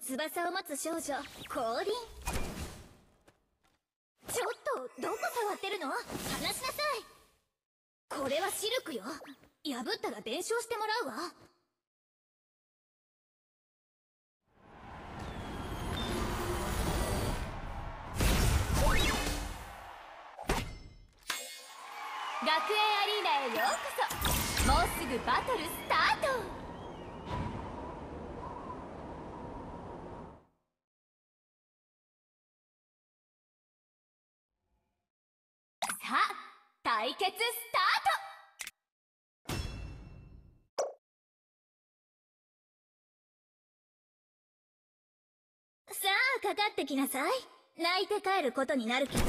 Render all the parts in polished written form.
翼を待つ少女降臨。ちょっとどこ触ってるの？離しなさい。これはシルクよ。破ったら弁償してもらうわ。学園アリーナへようこそ。もうすぐバトルスタート。さあ対決スタート。さあかかってきなさい。泣いて帰ることになるけど。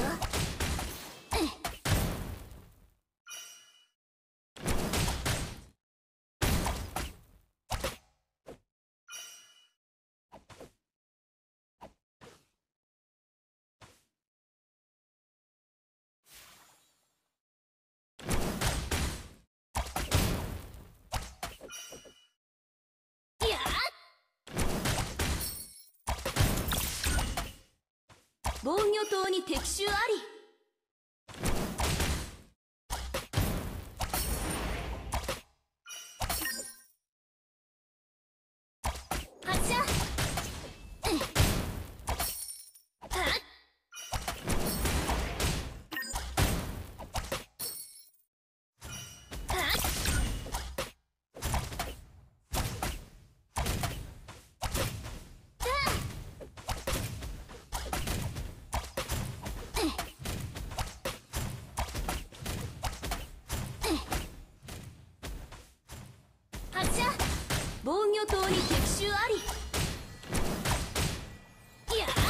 防御塔に敵襲あり。発射。防御塔に敵襲あり。いやフ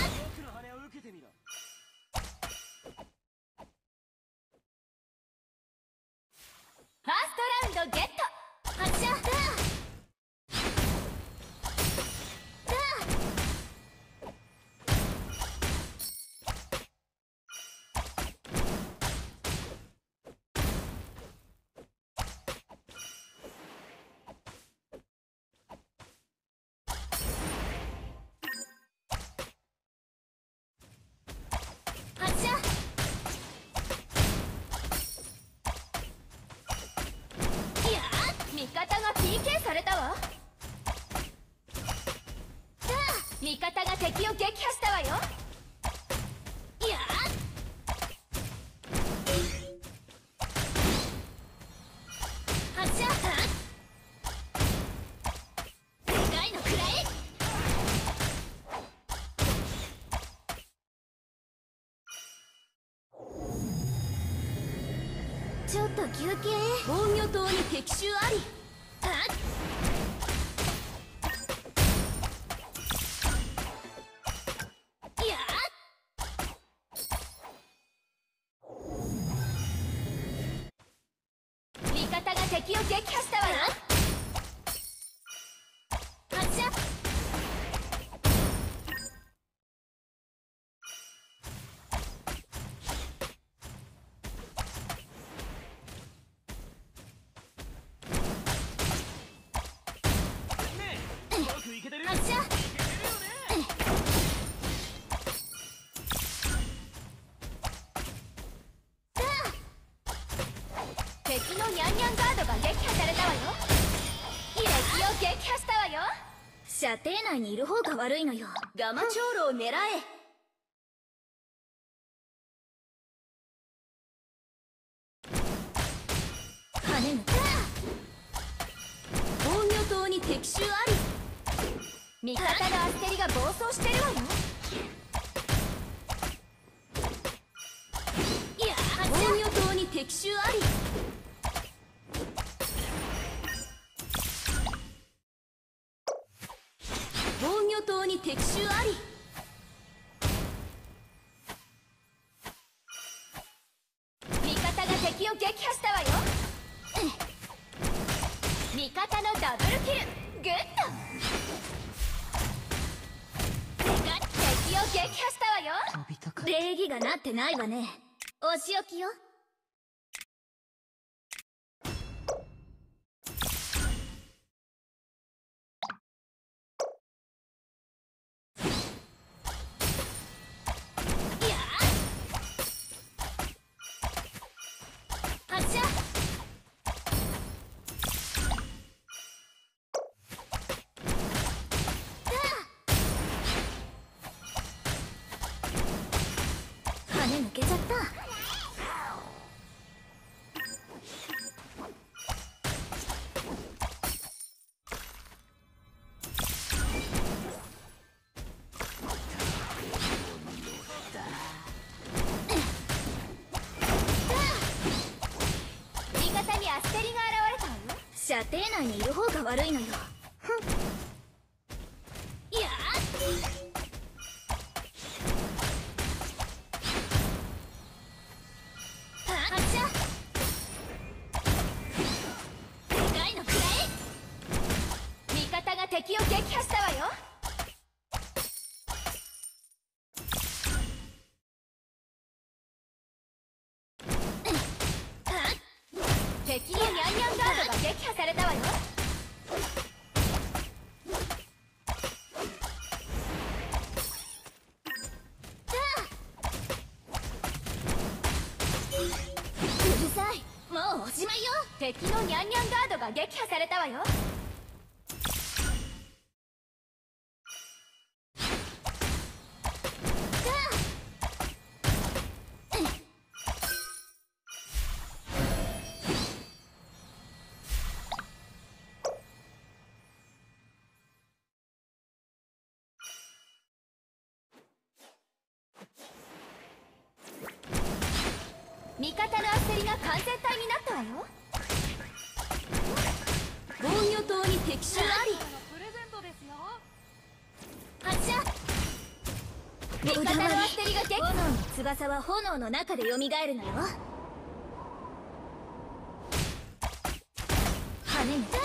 ァーストラウンドゲット。発射。味方が PK されたわ。味方が敵を撃破したわよ。いや発射。でかいのくらえ。ちょっと休憩。防御塔に敵襲あり。味方が敵を撃破したわよ。発射。発射。敵のニャンニャンガードが撃破されたわよ。敵を撃破したわよ。射程内にいる方が悪いのよ。ガマ長老を狙え。跳ねぬ。防御塔に敵襲あり。味方のアステリが暴走してるわよ。いや防御塔に敵襲あり。防御塔に敵襲あり。味方が敵を撃破したわよ。味方のダブルキルグッド。敵を撃破したわよ。礼儀がなってないわね。お仕置きよ。 射程内にいる方が悪いのよ。いや発射。でかいのくらえ。味方が敵を撃破したわよ。敵のニャンニャンガードが撃破されたわよ。うるさい、もうおしまいよ。敵のニャンニャンガードが撃破されたわよ。味方のアステリが完全体になったわよ。防御塔に敵襲あり。発射。味方のアステリが撃破。炎の翼は炎の中で蘇るのよ。羽根が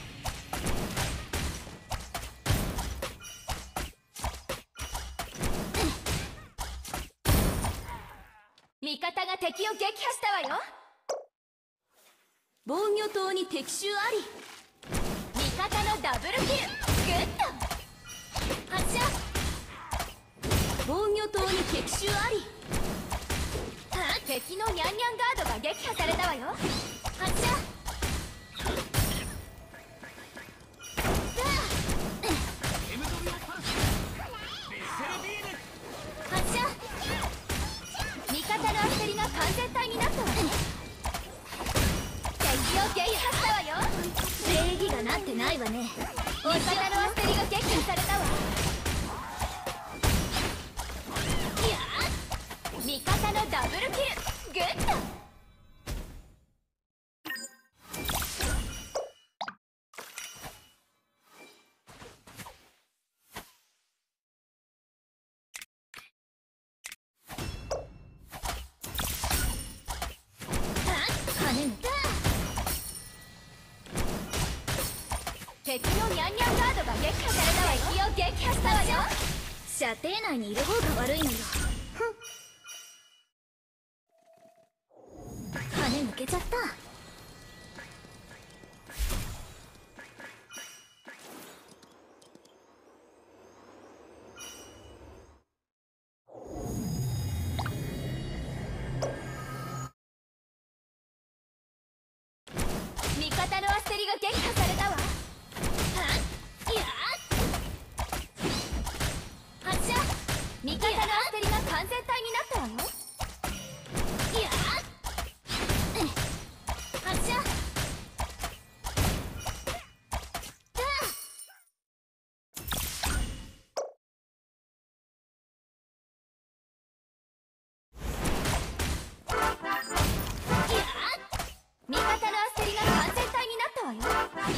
味方が敵を撃破したわよ。防御塔に敵襲あり。味方のダブルキル。グッド発射。防御塔に敵襲あり。敵のニャンニャンガードが撃破されたわよ。発射。発射。味方のアステリが完全体になったわね。敵を撃破したわよ。礼儀がなってないわね。味方のアステリが撃破されたわ。いやー、味方のダブルキル。グッド敵のニャンニャンガードが撃破されたわよ。敵を撃破したわよ。射程内にいる方が悪いのよ。羽抜けちゃった。味方のアステリが撃破されたわ。いや発射。味方のアステリが完全体になったわよ。いや発射。味方のアステリが完全体になったわよ。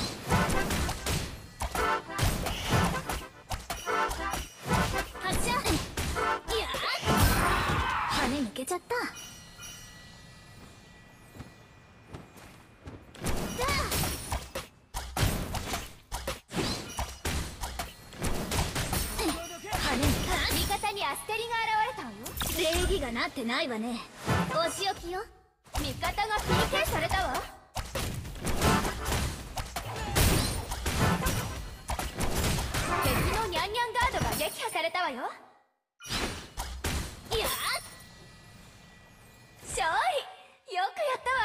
発射。いや羽抜けちゃった。味方にアステリが現れたわよ。礼儀がなってないわね。お仕置きよ。味方が PK されたわ。敵のニャンニャンガードが撃破されたわよ。いや勝利。よくやったわ。